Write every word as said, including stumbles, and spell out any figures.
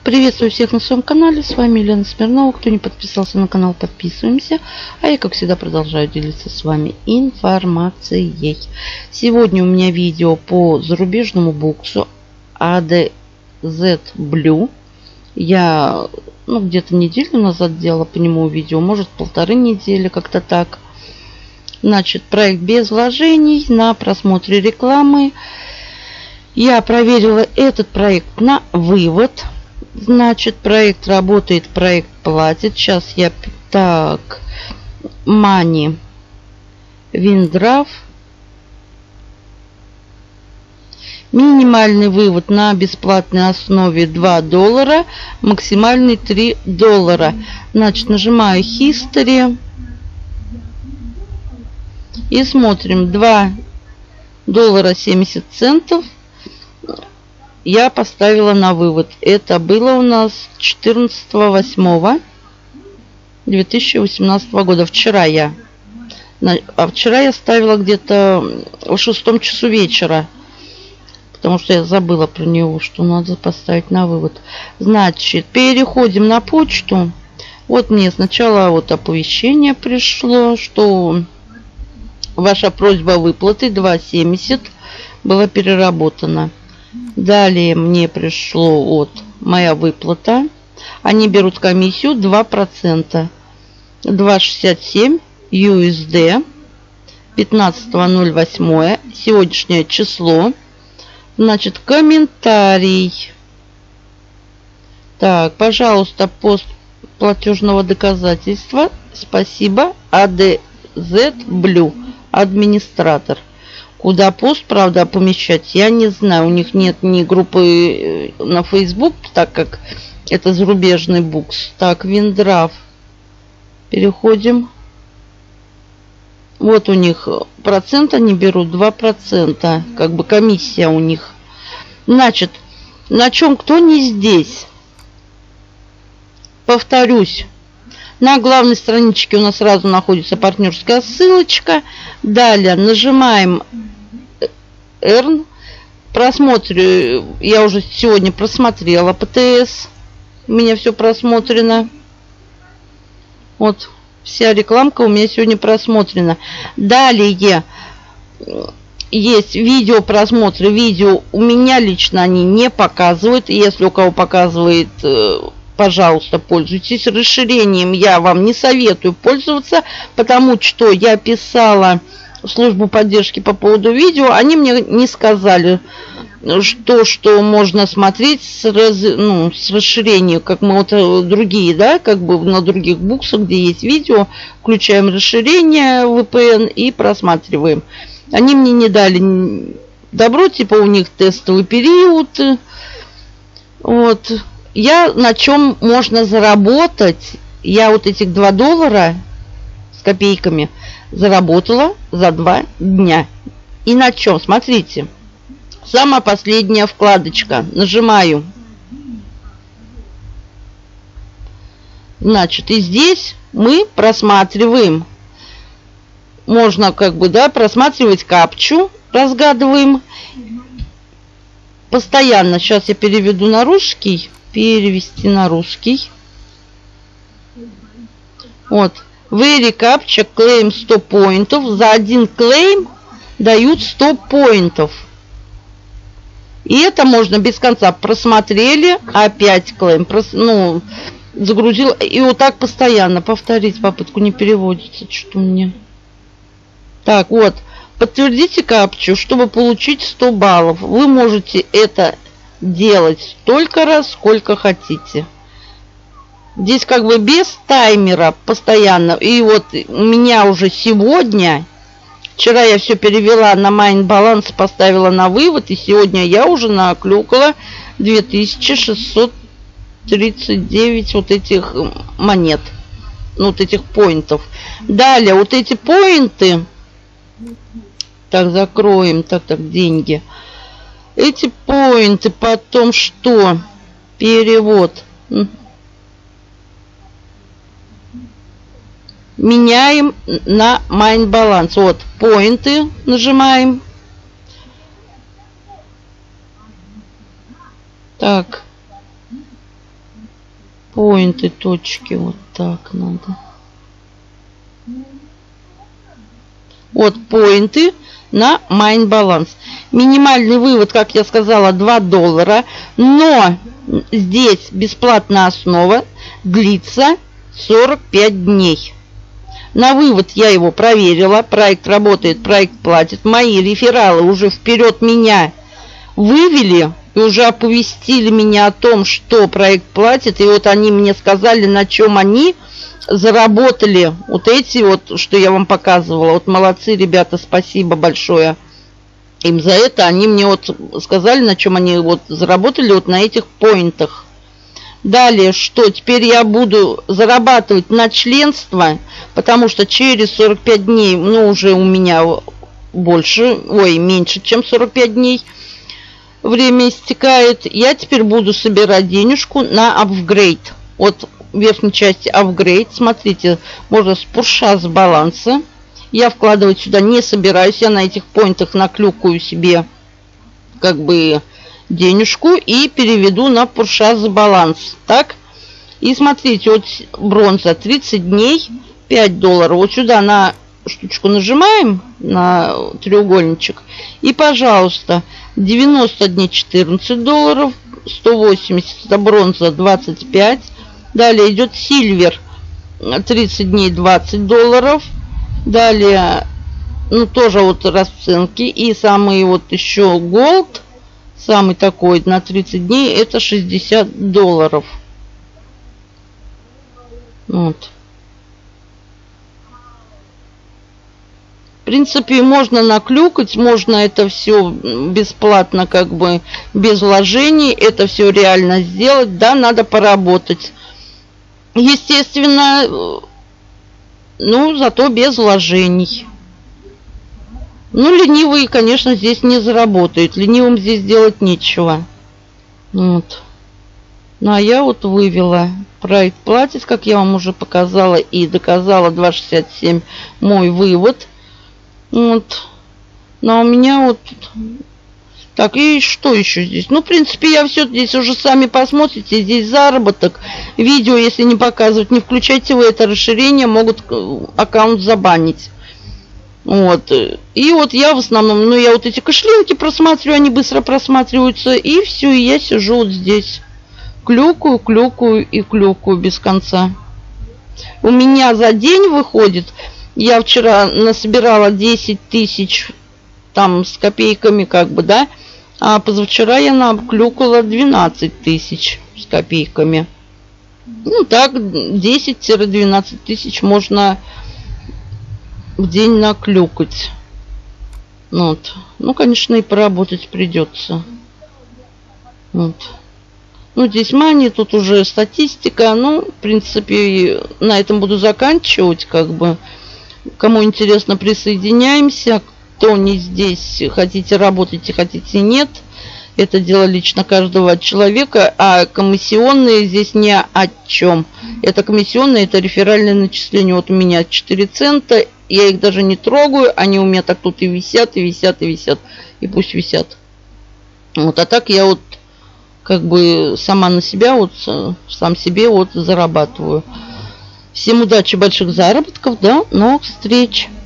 Приветствую всех на своем канале. С вами Елена Смирнова. Кто не подписался на канал, подписываемся. А я, как всегда, продолжаю делиться с вами информацией. Сегодня у меня видео по зарубежному буксу эй ди зет Blue. Я ну, где-то неделю назад делала по нему видео, может полторы недели, как-то так. Значит, проект без вложений, на просмотре рекламы. Я проверила этот проект на вывод. Значит, проект работает, проект платит. Сейчас я... Так. Money. Winddraft. Минимальный вывод на бесплатной основе два доллара. Максимальный три доллара. Значит, нажимаю History. И смотрим. два доллара семьдесят центов. Я поставила на вывод. Это было у нас четырнадцатого восьмого две тысячи восемнадцатого года. Вчера я. А вчера я ставила где-то в шестом часу вечера. Потому что я забыла про него, что надо поставить на вывод. Значит, переходим на почту. Вот мне сначала вот оповещение пришло, что ваша просьба выплаты два семьдесят была переработана. Далее мне пришло вот моя выплата. Они берут комиссию два процента. два шестьдесят семь ю эс ди. пятнадцатого ноль восьмого. Сегодняшнее число. Значит, комментарий. Так, пожалуйста, пост платежного доказательства. Спасибо. эй ди зет Blue. Администратор. Куда пост, правда, помещать, я не знаю. У них нет ни группы на Facebook, так как это зарубежный букс. Так, Winddraft. Переходим. Вот у них процент они берут, два процента. Как бы комиссия у них. Значит, на чем кто не здесь? Повторюсь. На главной страничке у нас сразу находится партнерская ссылочка. Далее нажимаем Earn. Просмотрю. Я уже сегодня просмотрела пэ тэ эс. У меня все просмотрено. Вот вся рекламка у меня сегодня просмотрена. Далее есть видео просмотры. Видео у меня лично они не показывают. Если у кого показывает, пожалуйста, пользуйтесь. Расширением я вам не советую пользоваться, потому что я писала в службу поддержки по поводу видео. Они мне не сказали, что, что можно смотреть с, раз, ну, с расширением, как мы вот другие, да, как бы на других буксах, где есть видео, включаем расширение ви пи эн и просматриваем. Они мне не дали добро, типа у них тестовый период. Вот. Я на чем можно заработать? Я вот этих два доллара с копейками заработала за два дня. И на чем? Смотрите. Самая последняя вкладочка. Нажимаю. Значит, и здесь мы просматриваем. Можно как бы, да, просматривать капчу. Разгадываем. Постоянно. Сейчас я переведу на русский. Перевести на русский. Вот. Very Captcha Claim сто поинтов. За один клейм дают сто поинтов. И это можно без конца. Просмотрели. Опять клейм. Прос, ну, загрузил. И вот так постоянно. Повторить попытку не переводится. Что мне. Так, вот. Подтвердите капчу, чтобы получить сто баллов. Вы можете это делать столько раз, сколько хотите. Здесь как бы без таймера постоянно. И вот у меня уже сегодня, вчера я все перевела на Main Balance, поставила на вывод. И сегодня я уже наклюкала две тысячи шестьсот тридцать девять вот этих монет. Ну, вот этих поинтов. Далее, вот эти поинты. Так, закроем. Так, так, деньги. Эти поинты потом что? Перевод. Меняем на Main Balance. Вот, поинты нажимаем. Так. Поинты, точки. Вот так надо. Вот поинты на Mine Balance. Минимальный вывод, как я сказала, два доллара. Но здесь бесплатная основа длится сорок пять дней. На вывод я его проверила. Проект работает, проект платит. Мои рефералы уже вперед меня вывели и уже оповестили меня о том, что проект платит. И вот они мне сказали, на чем они заработали. Вот эти вот, что я вам показывала. Вот молодцы, ребята, спасибо большое им за это. Они мне вот сказали, на чем они вот заработали вот на этих поинтах. Далее, что теперь я буду зарабатывать на членство, потому что через сорок пять дней, ну, уже у меня больше, ой, меньше, чем сорок пять дней время истекает. Я теперь буду собирать денежку на апгрейд. Вот в верхней части апгрейд, смотрите, можно с пуша, с баланса. Я вкладывать сюда не собираюсь, я на этих поинтах наклюкаю себе как бы денежку и переведу на пуршаз баланс. Так. И смотрите, вот бронза тридцать дней, пять долларов. Вот сюда на штучку нажимаем, на треугольничек. И, пожалуйста, девяносто дней четырнадцать долларов, сто восемьдесят это бронза двадцать пять. Далее идет сильвер тридцать дней двадцать долларов. Далее, ну, тоже вот расценки. И самый вот еще голд, самый такой на тридцать дней, это шестьдесят долларов. Вот. В принципе, можно наклюкать, можно это все бесплатно, как бы без вложений, это все реально сделать. Да, надо поработать. Естественно, ну, зато без вложений. Ну, ленивый, конечно, здесь не заработает. Ленивым здесь делать нечего. Вот. Ну, а я вот вывела. Проект платит, как я вам уже показала и доказала, два шестьдесят семь мой вывод. Вот. Но у меня вот... Так, и что еще здесь? Ну, в принципе, я все здесь уже сами посмотрите. Здесь заработок. Видео, если не показывать, не включайте вы это расширение, могут аккаунт забанить. Вот. И вот я в основном, ну, я вот эти кошелинки просматриваю, они быстро просматриваются. И все, и я сижу вот здесь. Клюкаю, клюкаю и клюкаю без конца. У меня за день выходит... Я вчера насобирала десять тысяч там с копейками, как бы, да. А позавчера я наклюкала двенадцать тысяч с копейками. Ну, так, десять-двенадцать тысяч можно в день наклюкать. Вот. Ну, конечно, и поработать придется. Вот. Ну, здесь мани, тут уже статистика. Ну, в принципе, на этом буду заканчивать, как бы. Кому интересно, присоединяемся. Кто не здесь, хотите работать, хотите нет. Это дело лично каждого человека. А комиссионные здесь ни о чем. Это комиссионные, это реферальное начисление. Вот у меня четыре цента. Я их даже не трогаю. Они у меня так тут и висят, и висят, и висят. И пусть висят. Вот, а так я вот как бы сама на себя, вот сам себе вот зарабатываю. Всем удачи, больших заработков, до новых встреч!